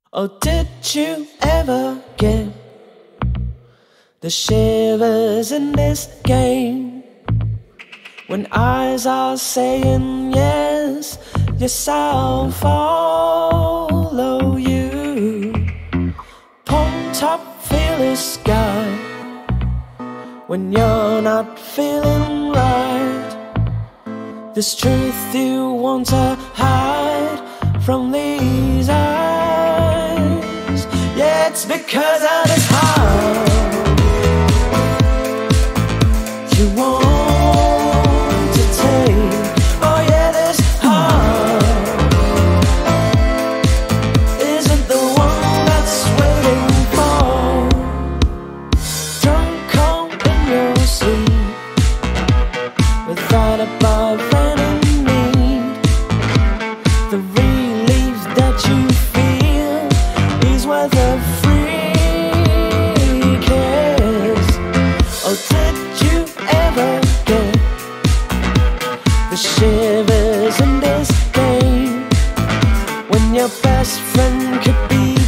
Oh, did you ever get the shivers in this game? When eyes are saying yes, yes, I'll follow you. Pumped up, feel the sky when you're not feeling right. This truth you want to hide from these eyes. Yeah, it's because of this heart you want to take. Oh yeah, this heart isn't the one that's waiting for. Drunk on in your sleep without a boyfriend in need. The relief that you feel is worth a free kiss. Oh, did you ever get the shivers in this game when your best friend could be